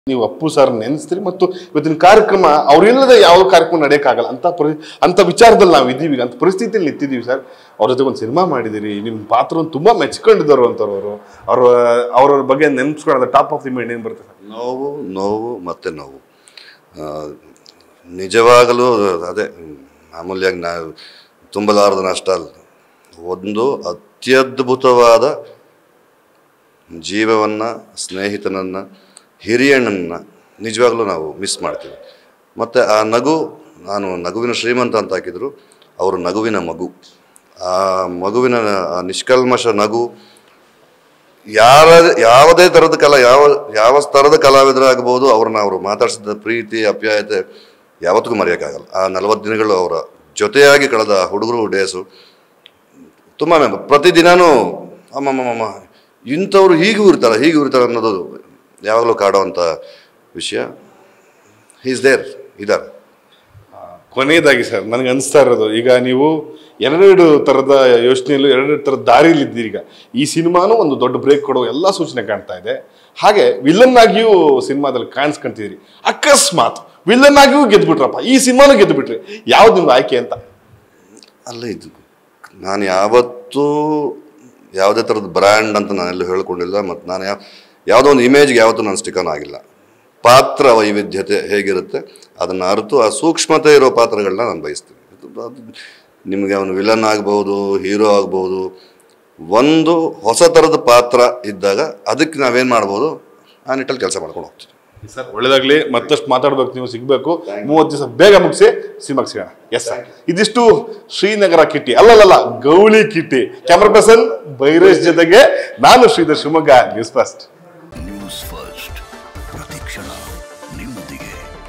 ನೀವು ಅಪ್ಪು ಸರ್ ನೆನೆಸ್ತೀರಿ ಮತ್ತು ಇವತ್ತಿನ ಕಾರ್ಯಕ್ರಮ ಅವರಿಲ್ಲದೆ ಯಾವ ಕಾರ್ಯಕ್ರಮ ನಡೆಯೋಕ್ಕಾಗಲ್ಲ ಅಂತ ವಿಚಾರದಲ್ಲಿ ನಾವು ಇದ್ದೀವಿ, ಅಂತ ಪರಿಸ್ಥಿತಿಯಲ್ಲಿ ನಿಂತಿದ್ದೀವಿ ಸರ್. ಅವ್ರ ಜೊತೆ ಒಂದು ಸಿನಿಮಾ ಮಾಡಿದಿರಿ, ನಿಮ್ಮ ಪಾತ್ರವನ್ನು ತುಂಬಾ ಮೆಚ್ಕೊಂಡಿದ್ದವರು ಅಂತವ್ರು. ಅವ್ರ ಬಗ್ಗೆ ನೆನೆಸ್ಕೊಳ್ಳೋದು ಟಾಪ್ ಆಫ್ ದಿ ಮೈಂಡ್ ಏನು ಬರುತ್ತೆ ಸರ್? ನೋವು ಮತ್ತೆ ನೋವು. ನಿಜವಾಗಲೂ ಅದೇ ಮಾಮೂಲಿಯಾಗಿ ನಾವು ತುಂಬಲಾರದ ನಷ್ಟ ಅಲ್ಲ. ಒಂದು ಅತ್ಯದ್ಭುತವಾದ ಜೀವವನ್ನು, ಸ್ನೇಹಿತನನ್ನು, ಹಿರಿಯಣ್ಣನ್ನು ನಿಜವಾಗ್ಲೂ ನಾವು ಮಿಸ್ ಮಾಡ್ತೀವಿ. ಮತ್ತು ಆ ನಗು, ನಾನು ನಗುವಿನ ಶ್ರೀಮಂತ ಅಂತ ಹಾಕಿದ್ರು, ಅವರು ನಗುವಿನ ಮಗು. ಆ ಮಗುವಿನ ನಿಷ್ಕಲ್ಮಶ ನಗು ಯಾವುದೇ ಥರದ ಯಾವ ಸ್ತರದ ಕಲಾವಿದರಾಗ್ಬೋದು, ಅವರು ಮಾತಾಡಿಸಿದ ಪ್ರೀತಿ ಆಪ್ಯಾಯತೆ ಯಾವತ್ತಿಗೂ ಮರೆಯೋಕ್ಕಾಗಲ್ಲ. ಆ 40 ದಿನಗಳು ಅವರ ಜೊತೆಯಾಗಿ ಕಳೆದ ಹುಡುಗರು ಡೇಸು ತುಂಬ ಪ್ರತಿದಿನವೂ ಅಮ್ಮಮ್ಮಮ್ಮ ಇಂಥವ್ರು ಹೀಗೂ ಇರ್ತಾರೆ ಅನ್ನೋದು ಯಾವಾಗಲೂ ಕಾಡುವಂಥ ವಿಷಯ. ಈಸ್ ದೇರ್ ಇದ್ದಾರೆ. ಕೊನೆಯದಾಗಿ ಸರ್, ನನಗೆ ಅನಿಸ್ತಾ ಇರೋದು, ಈಗ ನೀವು ಎರಡು ಥರದ ಯೋಚನೆಯಲ್ಲೂ ಎರಡು ಥರದ ದಾರಿಯಲ್ಲಿದ್ದೀರಿ. ಈಗ ಈ ಸಿನಿಮಾನೂ ಒಂದು ದೊಡ್ಡ ಬ್ರೇಕ್ ಕೊಡೋ ಎಲ್ಲ ಸೂಚನೆ ಕಾಣ್ತಾ ಇದೆ. ಹಾಗೆ ವಿಲನ್ ಆಗಿಯೂ ಸಿನಿಮಾದಲ್ಲಿ ಕಾಣಿಸ್ಕೊಂತಿದ್ದೀರಿ. ಅಕಸ್ಮಾತ್ ವಿಲನ್ ಆಗಿಯೂ ಗೆದ್ದುಬಿಟ್ರಪ್ಪ, ಈ ಸಿನಿಮಾನೂ ಗೆದ್ದುಬಿಟ್ರಿ, ಯಾವ್ದು ನಿಮ್ದು ಆಯ್ಕೆ ಅಂತ? ಅಲ್ಲ, ಇದು ನಾನು ಯಾವತ್ತೂ ಯಾವುದೇ ಥರದ ಬ್ರ್ಯಾಂಡ್ ಅಂತ ನಾನೆಲ್ಲೂ ಹೇಳ್ಕೊಂಡಿಲ್ಲ. ಮತ್ತು ನಾನು ಯಾವುದೋ ಒಂದು ಇಮೇಜ್ಗೆ ಯಾವತ್ತೂ ನಾನು ಸ್ಟಿಕನ್ ಆಗಿಲ್ಲ. ಪಾತ್ರ ವೈವಿಧ್ಯತೆ ಹೇಗಿರುತ್ತೆ ಅದನ್ನು ಅರಿತು ಆ ಸೂಕ್ಷ್ಮತೆ ಇರೋ ಪಾತ್ರಗಳನ್ನ ನಾನು ಬಯಸ್ತೀನಿ. ನಿಮಗೆ ಅವನು ವಿಲನ್ ಆಗ್ಬೋದು, ಹೀರೋ ಆಗ್ಬೋದು, ಒಂದು ಹೊಸ ಥರದ ಪಾತ್ರ ಇದ್ದಾಗ ಅದಕ್ಕೆ ನಾವೇನು ಮಾಡ್ಬೋದು ಆ ನಿಟ್ಟಲ್ಲಿ ಕೆಲಸ ಮಾಡ್ಕೊಂಡು ಹೋಗ್ತೀವಿ. ಸರ್ ಒಳ್ಳೇದಾಗ್ಲಿ, ಮತ್ತಷ್ಟು ಮಾತಾಡ್ಬೇಕು, ನೀವು ಸಿಗಬೇಕು. 30 ದಿವಸ ಬೇಗ ಮುಗಿಸಿ ಸಿನಿಮಾಗೆ ಸಿಗೋಣ. Yes sir. ಇದಿಷ್ಟು ಶ್ರೀನಗರ ಕಿಟ್ಟಿ, ಅಲ್ಲಲ್ಲ ಗೌಳಿ ಕಿಟ್ಟಿ. ಕ್ಯಾಮ್ರಾ ಪರ್ಸನ್ ಬೈರೇಶ್ ಜೊತೆಗೆ ನಾನು Shridhar, Shivamogga news first. News first ಪ್ರತಿಕ್ಷಣ ನಿಮ್ಮೊಂದಿಗೆ.